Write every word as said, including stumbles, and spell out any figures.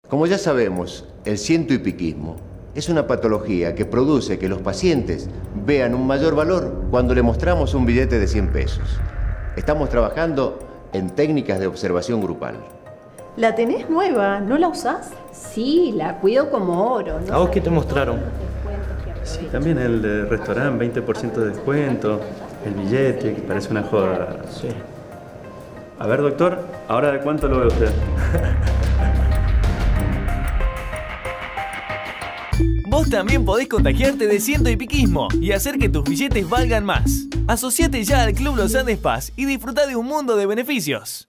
Como ya sabemos, el ciento y piquismo es una patología que produce que los pacientes vean un mayor valor cuando le mostramos un billete de cien pesos. Estamos trabajando en técnicas de observación grupal. La tenés nueva, ¿no la usás? Sí, la cuido como oro, ¿no? ¿A vos qué te mostraron? Sí, también el de restaurante, veinte por ciento de descuento, el billete, que parece una joda. Sí. A ver, doctor, ¿ahora de cuánto lo ve usted? Vos también podés contagiarte de ciento y piquismo y hacer que tus billetes valgan más. Asociate ya al Club Los Andes Paz y disfruta de un mundo de beneficios.